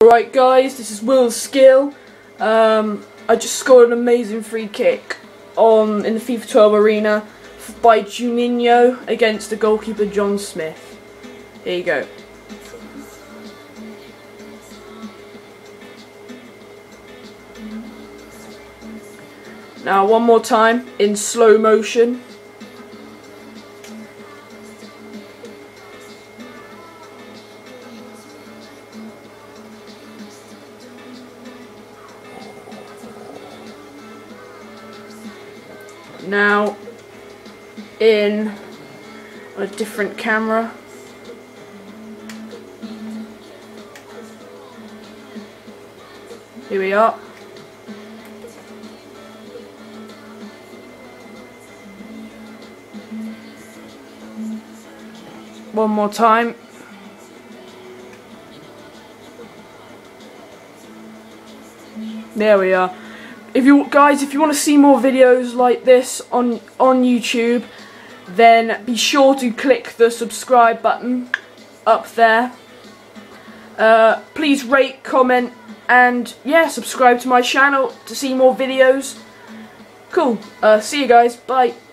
Alright guys, this is Will's skill. I just scored an amazing free kick in the FIFA 12 arena by Juninho against the goalkeeper John Smith. Here you go. Now one more time in slow motion. Now in a different camera. Here we are. One more time. There we are. If you want to see more videos like this on YouTube, then be sure to click the subscribe button up there. Please rate, comment, and yeah, subscribe to my channel to see more videos. Cool. See you guys. Bye.